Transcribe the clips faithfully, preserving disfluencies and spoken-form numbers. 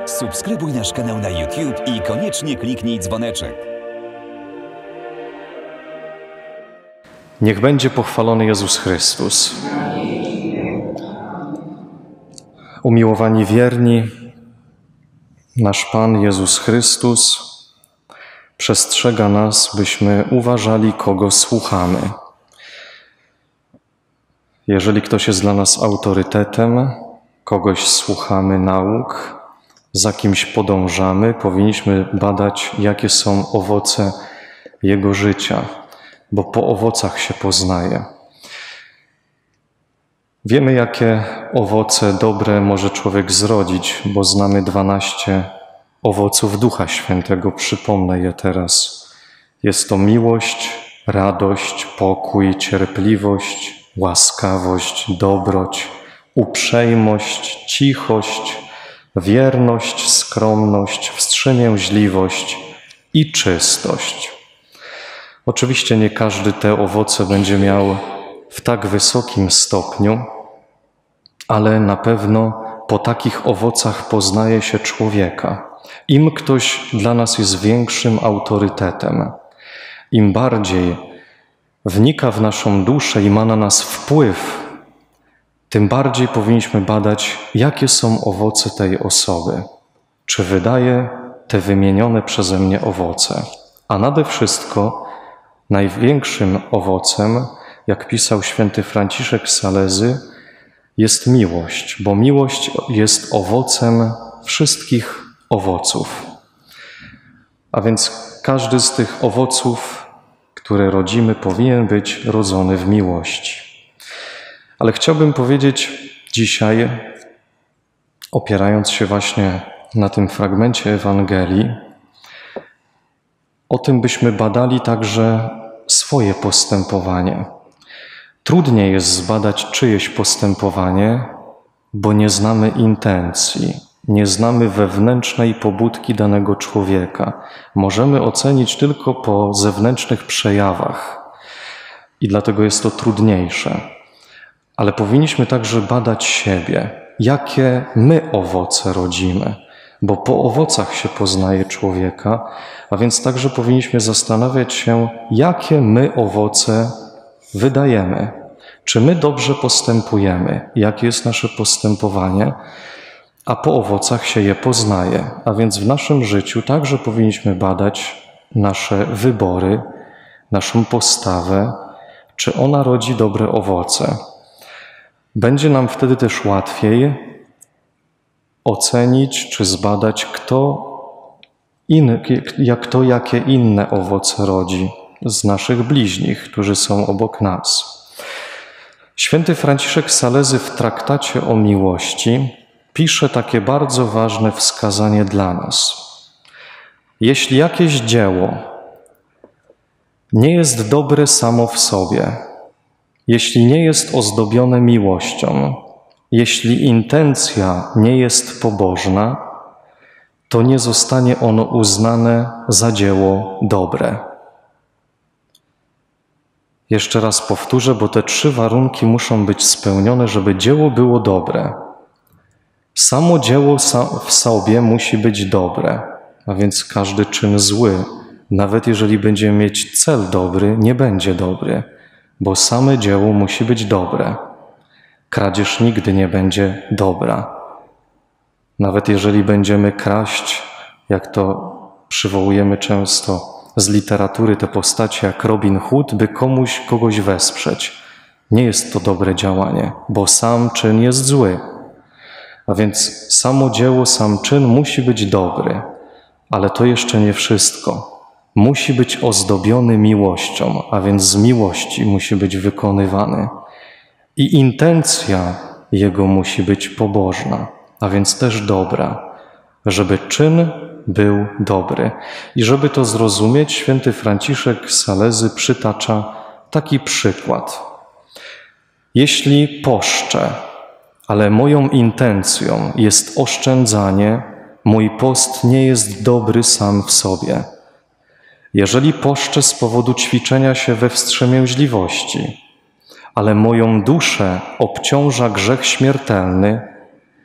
Subskrybuj nasz kanał na YouTube i koniecznie kliknij dzwoneczek. Niech będzie pochwalony Jezus Chrystus. Umiłowani wierni, nasz Pan Jezus Chrystus przestrzega nas, byśmy uważali, kogo słuchamy. Jeżeli ktoś jest dla nas autorytetem, kogoś słuchamy nauk, za kimś podążamy, powinniśmy badać, jakie są owoce jego życia, bo po owocach się poznaje. Wiemy, jakie owoce dobre może człowiek zrodzić, bo znamy dwanaście owoców Ducha Świętego. Przypomnę je teraz. Jest to miłość, radość, pokój, cierpliwość, łaskawość, dobroć, uprzejmość, cichość, wierność, skromność, wstrzemięźliwość i czystość. Oczywiście nie każdy te owoce będzie miał w tak wysokim stopniu, ale na pewno po takich owocach poznaje się człowieka. Im ktoś dla nas jest większym autorytetem, im bardziej wnika w naszą duszę i ma na nas wpływ, tym bardziej powinniśmy badać, jakie są owoce tej osoby. Czy wydaje te wymienione przeze mnie owoce? A nade wszystko największym owocem, jak pisał święty Franciszek z Salezy, jest miłość, bo miłość jest owocem wszystkich owoców. A więc każdy z tych owoców, które rodzimy, powinien być rodzony w miłości. Ale chciałbym powiedzieć dzisiaj, opierając się właśnie na tym fragmencie Ewangelii, o tym, byśmy badali także swoje postępowanie. Trudniej jest zbadać czyjeś postępowanie, bo nie znamy intencji, nie znamy wewnętrznej pobudki danego człowieka. Możemy ocenić tylko po zewnętrznych przejawach i dlatego jest to trudniejsze. Ale powinniśmy także badać siebie, jakie my owoce rodzimy, bo po owocach się poznaje człowieka, a więc także powinniśmy zastanawiać się, jakie my owoce wydajemy. Czy my dobrze postępujemy, jakie jest nasze postępowanie, a po owocach się je poznaje. A więc w naszym życiu także powinniśmy badać nasze wybory, naszą postawę, czy ona rodzi dobre owoce. Będzie nam wtedy też łatwiej ocenić czy zbadać, kto, in, jak to, jakie inne owoce rodzi z naszych bliźnich, którzy są obok nas. Święty Franciszek z Salezy w traktacie o miłości pisze takie bardzo ważne wskazanie dla nas. Jeśli jakieś dzieło nie jest dobre samo w sobie, jeśli nie jest ozdobione miłością, jeśli intencja nie jest pobożna, to nie zostanie ono uznane za dzieło dobre. Jeszcze raz powtórzę, bo te trzy warunki muszą być spełnione, żeby dzieło było dobre. Samo dzieło w sobie musi być dobre, a więc każdy czyn zły, nawet jeżeli będziemy mieć cel dobry, nie będzie dobry, bo same dzieło musi być dobre. Kradzież nigdy nie będzie dobra. Nawet jeżeli będziemy kraść, jak to przywołujemy często z literatury, te postacie jak Robin Hood, by komuś kogoś wesprzeć. Nie jest to dobre działanie, bo sam czyn jest zły. A więc samo dzieło, sam czyn musi być dobry, ale to jeszcze nie wszystko. Musi być ozdobiony miłością, a więc z miłości musi być wykonywany. I intencja jego musi być pobożna, a więc też dobra, żeby czyn był dobry. I żeby to zrozumieć, święty Franciszek z Salezy przytacza taki przykład. Jeśli poszczę, ale moją intencją jest oszczędzanie, mój post nie jest dobry sam w sobie. Jeżeli poszczę z powodu ćwiczenia się we wstrzemięźliwości, ale moją duszę obciąża grzech śmiertelny,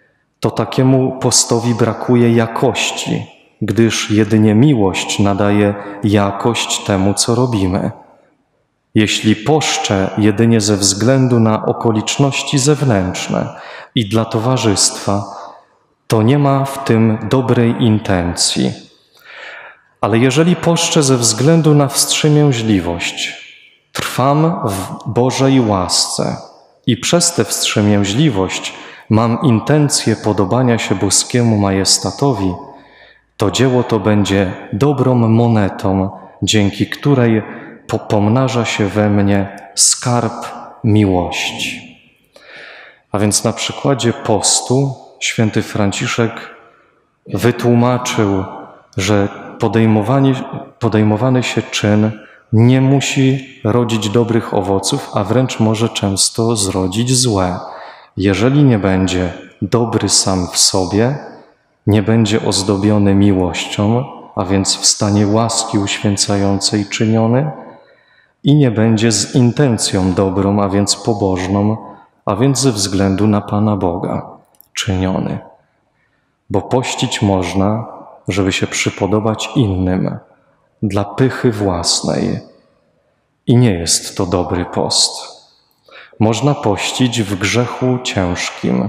to takiemu postowi brakuje jakości, gdyż jedynie miłość nadaje jakość temu, co robimy. Jeśli poszczę jedynie ze względu na okoliczności zewnętrzne i dla towarzystwa, to nie ma w tym dobrej intencji. Ale jeżeli poszczę ze względu na wstrzemięźliwość, trwam w Bożej łasce i przez tę wstrzemięźliwość mam intencję podobania się boskiemu majestatowi, to dzieło to będzie dobrą monetą, dzięki której pomnaża się we mnie skarb miłości. A więc na przykładzie postu święty Franciszek wytłumaczył, że podejmowany, podejmowany się czyn nie musi rodzić dobrych owoców, a wręcz może często zrodzić złe. Jeżeli nie będzie dobry sam w sobie, nie będzie ozdobiony miłością, a więc w stanie łaski uświęcającej czyniony, i nie będzie z intencją dobrą, a więc pobożną, a więc ze względu na Pana Boga czyniony. Bo pościć można, żeby się przypodobać innym, dla pychy własnej. I nie jest to dobry post. Można pościć w grzechu ciężkim,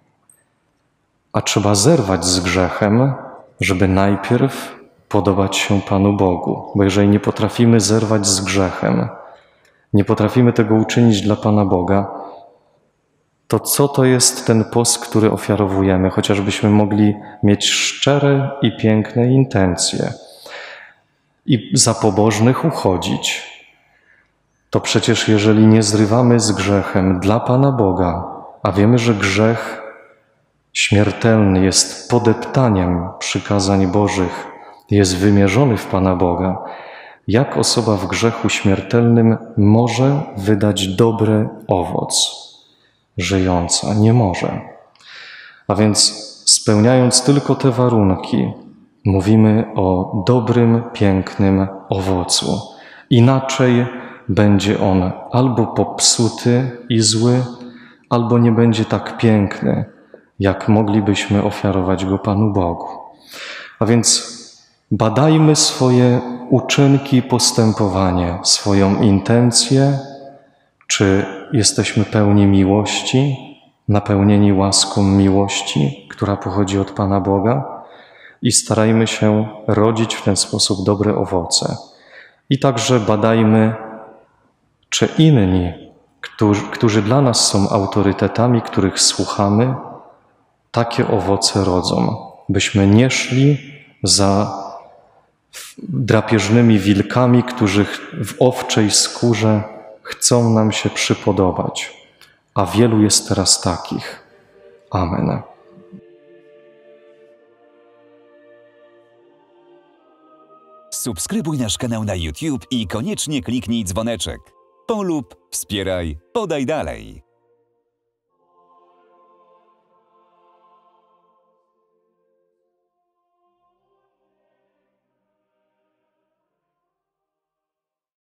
a trzeba zerwać z grzechem, żeby najpierw podobać się Panu Bogu. Bo jeżeli nie potrafimy zerwać z grzechem, nie potrafimy tego uczynić dla Pana Boga, to co to jest ten post, który ofiarowujemy, chociażbyśmy mogli mieć szczere i piękne intencje i za pobożnych uchodzić, to przecież jeżeli nie zrywamy z grzechem dla Pana Boga, a wiemy, że grzech śmiertelny jest podeptaniem przykazań Bożych, jest wymierzony w Pana Boga, jak osoba w grzechu śmiertelnym może wydać dobry owoc? Żyjąca nie może. A więc spełniając tylko te warunki, mówimy o dobrym, pięknym owocu. Inaczej będzie on albo popsuty i zły, albo nie będzie tak piękny, jak moglibyśmy ofiarować go Panu Bogu. A więc badajmy swoje uczynki, postępowanie, swoją intencję, czy jesteśmy pełni miłości, napełnieni łaską miłości, która pochodzi od Pana Boga, i starajmy się rodzić w ten sposób dobre owoce. I także badajmy, czy inni, którzy, którzy dla nas są autorytetami, których słuchamy, takie owoce rodzą, byśmy nie szli za drapieżnymi wilkami, którzy w owczej skórze chcą nam się przypodobać, a wielu jest teraz takich. Amen. Subskrybuj nasz kanał na YouTube i koniecznie kliknij dzwoneczek. Polub, wspieraj, podaj dalej.